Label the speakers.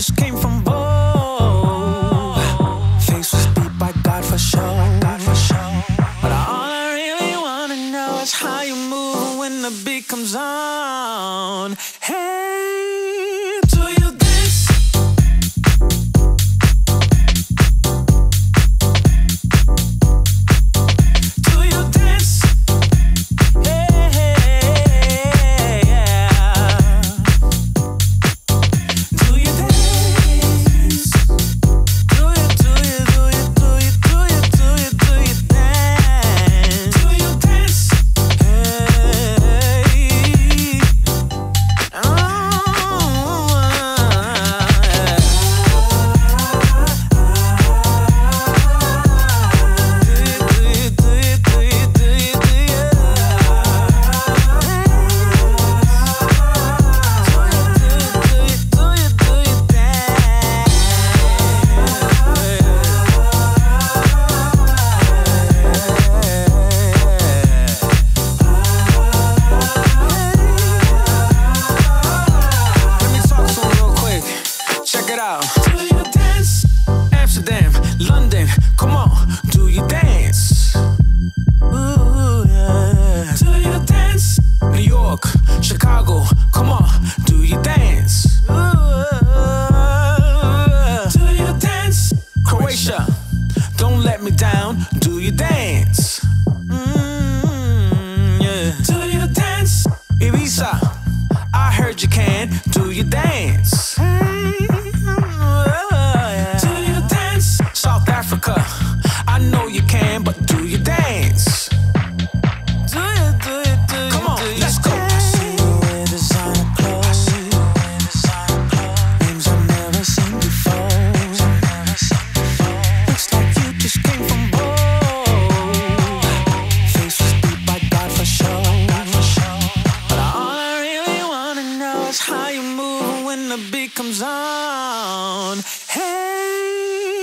Speaker 1: just came from bold. Face was beat by God for sure. But all I really wanna know is how you move when the beat comes on. Hey, do you dance? Do you dance? Do you dance? Amsterdam, London, come on, do you dance? Ooh, yeah. Do you dance? New York, Chicago, come on, do you dance? Ooh, do you dance? Croatia, don't let me down, do you dance? Yeah. Do you dance? Ibiza, I heard you can, do you dance? South Africa, I know you can, but do you dance? Do you? Come on, let's go. I see you wear designer clothes. Names I've never seen before. Looks like you just came from bold. Face was beat by God for sure. But all I really wanna know is how you move when the beat comes on. Hey.